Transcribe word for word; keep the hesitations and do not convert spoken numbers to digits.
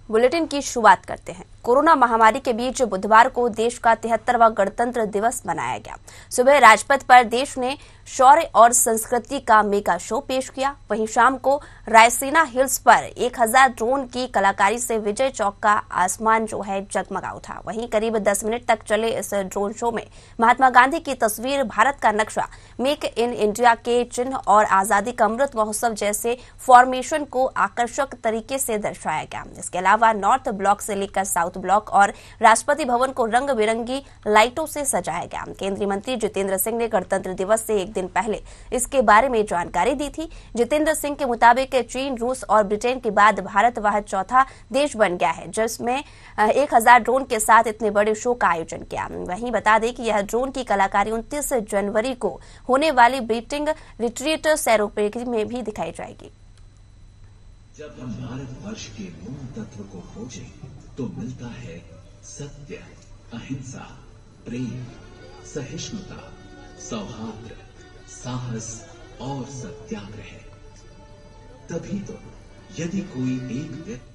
Bulletin की शुरुआत करते हैं। कोरोना महामारी के बीच बुधवार को देश का तिहत्तरवां गणतंत्र दिवस मनाया गया। सुबह राजपथ पर देश ने शौर्य और संस्कृति का मेगा शो पेश किया। वहीं शाम को रायसीना हिल्स पर एक हज़ार ड्रोन की कलाकारी से विजय चौक का आसमान जो है जगमगा उठा। वहीं करीब दस मिनट तक चले इस ड्रोन शो में महात्मा गांधी की तस्वीर, भारत का नक्शा, मेक इन इंडिया के चिन्ह और आजादी का अमृत महोत्सव जैसे फॉर्मेशन को आकर्षक तरीके से दर्शाया गया। इसके अलावा नॉर्थ ब्लॉक से लेकर साउथ ब्लॉक और राष्ट्रपति भवन को रंग बिरंगी लाइटों से सजाया गया। केंद्रीय मंत्री जितेंद्र सिंह ने गणतंत्र दिवस से एक दिन पहले इसके बारे में जानकारी दी थी। जितेंद्र सिंह के मुताबिक चीन, रूस और ब्रिटेन के बाद भारत वह चौथा देश बन गया है जिसमें एक हजार ड्रोन के साथ इतने बड़े शो का आयोजन किया। वहीं बता दें कि यह ड्रोन की कलाकारी उनतीस जनवरी को होने वाली ब्रीटिंग रिट्रीट सेरेमनी में भी दिखाई जाएगी। जब हम भारतवर्ष के मूल तत्व को खोजें तो मिलता है सत्य, अहिंसा, प्रेम, सहिष्णुता, सौहार्द, साहस और सत्याग्रह। तभी तो यदि कोई एक व्यक्ति